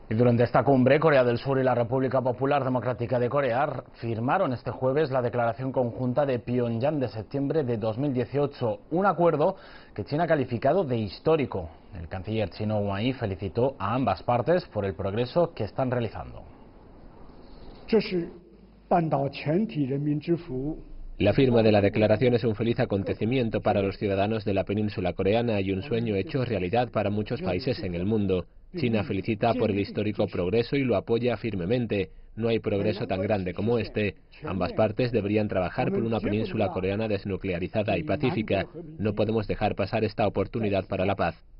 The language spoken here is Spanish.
Y durante esta cumbre, Corea del Sur y la República Popular Democrática de Corea firmaron este jueves la declaración conjunta de Pyongyang de septiembre de 2018, un acuerdo que China ha calificado de histórico. El canciller chino Wang Yi felicitó a ambas partes por el progreso que están realizando. La firma de la declaración es un feliz acontecimiento para los ciudadanos de la península coreana y un sueño hecho realidad para muchos países en el mundo. China felicita por el histórico progreso y lo apoya firmemente. No hay progreso tan grande como este. Ambas partes deberían trabajar por una península coreana desnuclearizada y pacífica. No podemos dejar pasar esta oportunidad para la paz.